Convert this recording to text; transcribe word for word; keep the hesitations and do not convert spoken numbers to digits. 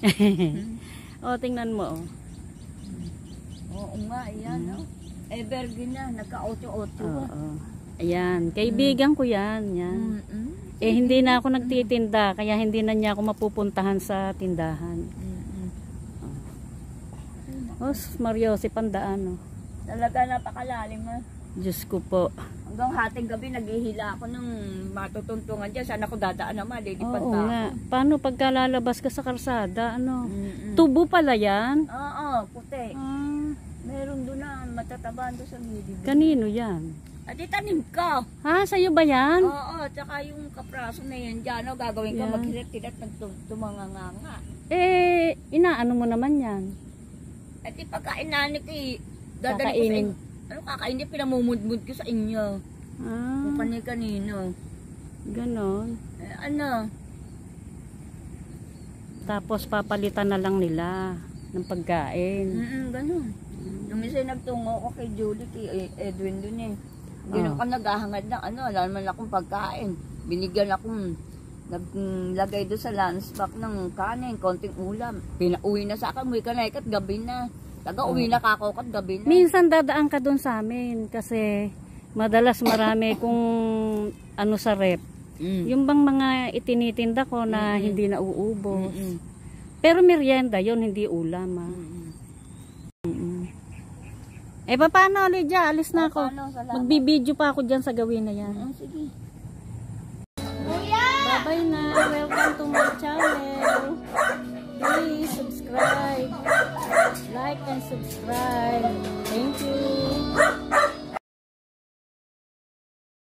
O, tingnan mo. Oo nga, ayan. Hmm. No? Evergreen na, nagka-ocho-ocho. Oo. Ayan, kaibigan ko yan. Yan. Mm -mm. Eh, hindi na ako nagtitinda, kaya hindi na niya ako mapupuntahan sa tindahan. Mm -mm. Oh, Mario, si Pandaan. Oh. Talaga napakalalim ha. Diyos ko po. Hanggang hating gabi naghihila ako ng matutuntungan dyan. Saan ako dadaan naman, lilipad Oo pa ako. nga. Paano pagka lalabas ka sa kalsada? Ano? Mm -mm. Tubo pala yan? Oo, puti. Ah. Meron doon na matatabahan doon sa gilid. Kanino yan? At itanim ka. Ha? Sa'yo ba yan? Oo, tsaka yung kapraso na yan dyan, no, gagawin ka, yeah. Maghirat-hirat ng tumanganganga. Eh, inaano mo naman yan? At ipagkain nanik eh, dadali ko sa inyo. Ano kakainin, pinamumudmud ko sa inyo. Ah. Kung kani-kanino. Ganon. Eh, ano? Tapos papalitan na lang nila ng pagkain. Mm -mm, ganon. Nung minsan nagtungo ko kay Julie, kay Edwin dun eh. Gano'n Oh. ka naghahangad ng ano, alam naman akong pagkain. Binigyan akong, naglagay doon sa lunchbox ng kanin, konting ulam. Pinauwi na sa akin, uwi ka na ikat, gabi na. Taga uwi na kako kat, gabi na. Minsan dadaan ka doon sa amin kasi madalas marami kung ano sa rep. Mm. Yung bang mga itinitinda ko na mm -hmm. hindi na uubos. Mm -hmm. Pero merienda yon, hindi ulam. Ah. Mm -hmm. Mm -hmm. Eh, paano, Lydia? Alis na ako. Magbibideo pa ako dyan sa gawin na yan. Oh, sige. Bye-bye na. Welcome to my channel. Please subscribe. Like and subscribe. Thank you.